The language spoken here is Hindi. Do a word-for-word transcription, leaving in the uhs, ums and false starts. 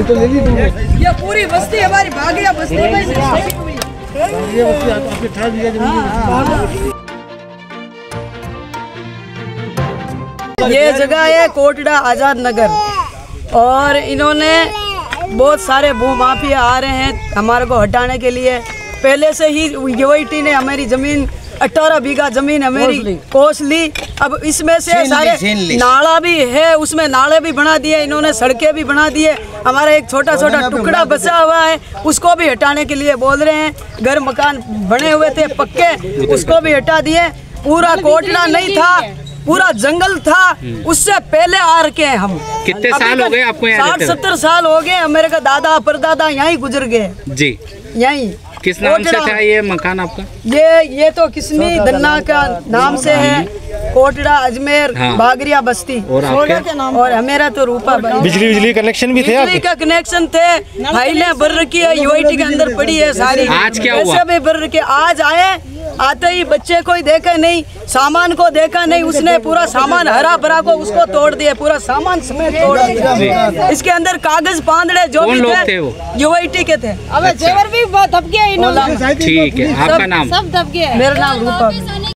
ये तो ले ली तुमने। ये पूरी बस्ती हमारी भागिया बस्ती में से ये बस्ती आपके अठारह बीघा जमीन। ये जगह है कोटड़ा आजाद नगर और इन्होंने बहुत सारे भू माफिया आ रहे हैं हमारे को हटाने के लिए। पहले से ही यूआईटी ने हमारी जमीन अठारह बीघा जमीन हमारी कोस ली। अब इसमें से सारे नाला भी है, उसमें नाले भी बना दिए इन्होंने, सड़कें भी बना दिए। हमारा एक छोटा छोटा टुकड़ा बचा हुआ है उसको भी हटाने के लिए बोल रहे हैं। घर मकान बने हुए थे पक्के, उसको भी हटा दिए। पूरा कोटड़ा नहीं था, पूरा जंगल था, उससे पहले आ रखे हैं हम। कितने साल हो गए आपको यहाँ? साठ सत्तर साल हो गए। मेरे का दादा परदादा यहीं गुजर गए जी। यहीं किस नाम से था ये मकान आपका? ये ये तो किस्मी दन्ना का नाम से है। कोटड़ा अजमेर हाँ। बागरिया बस्ती और आपके? और मेरा तो रूपा। बिजली बिजली कनेक्शन भी थे? बिजली का कनेक्शन थे, फाइलें भर रखी है, यूआईटी के अंदर पड़ी है सारी। आज क्या हुआ? ऐसे भी भर रखे। आज आए, आते ही बच्चे को देखा नहीं, सामान को देखा नहीं, उसने पूरा सामान हरा भरा को उसको तोड़ दिया, पूरा सामान समेत तोड़ दिया। इसके अंदर कागज पांदड़े जो भी थे यूआईटी के थे। अब जेवर भी दब गया इन्होंने। ठीक है, आपका नाम? सब दब गया। मेरा नाम रूपा।